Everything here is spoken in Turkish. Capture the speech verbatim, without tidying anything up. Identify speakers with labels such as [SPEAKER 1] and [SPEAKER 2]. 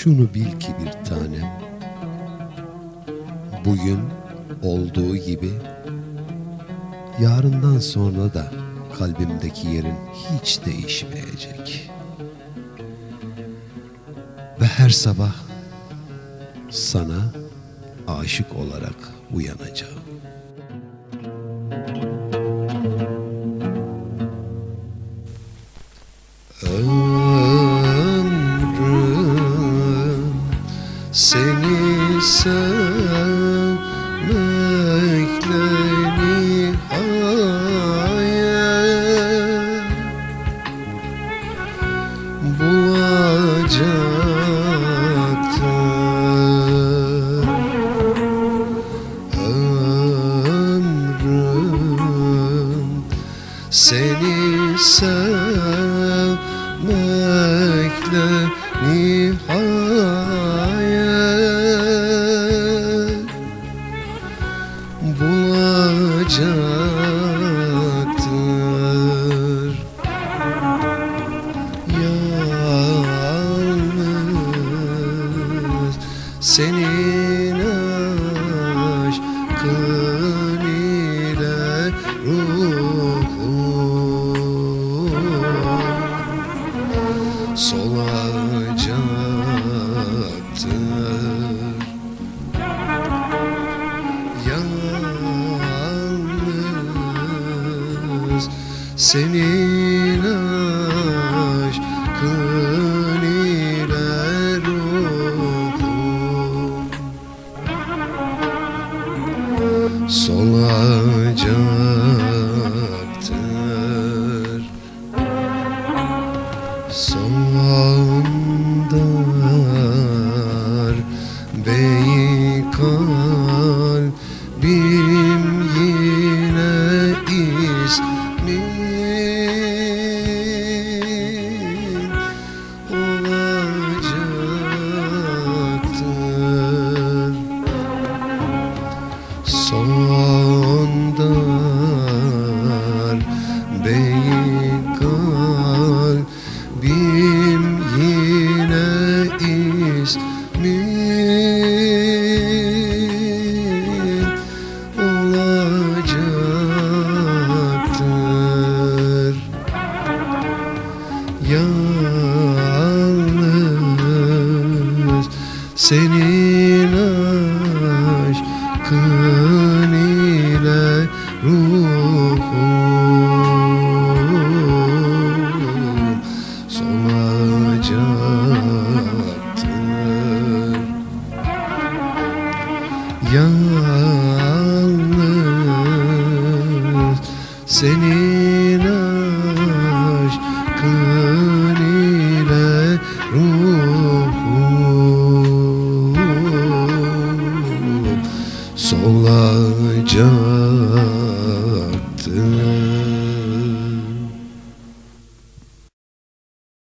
[SPEAKER 1] Şunu bil ki bir tanem, bugün olduğu gibi yarından sonra da kalbimdeki yerin hiç değişmeyecek. Ve her sabah sana aşık olarak uyanacağım. Ömrüm seni sevmekle nihayet bulacaktır. Ömrüm seni sevmekle nihayet bulacaktır. Yalnız senin aşkın ile ruhum solacaktır. Yalnız senin aşkın ile ruhum solacaktır. Sondar bey kalbim yine ismin olacaktır. Sondar bey kalbim yine ismin olacaktır. Yalnız senin aşkın ile ruhum solacaktır. Yalnız senin aşkın ile ruhum solacaktır.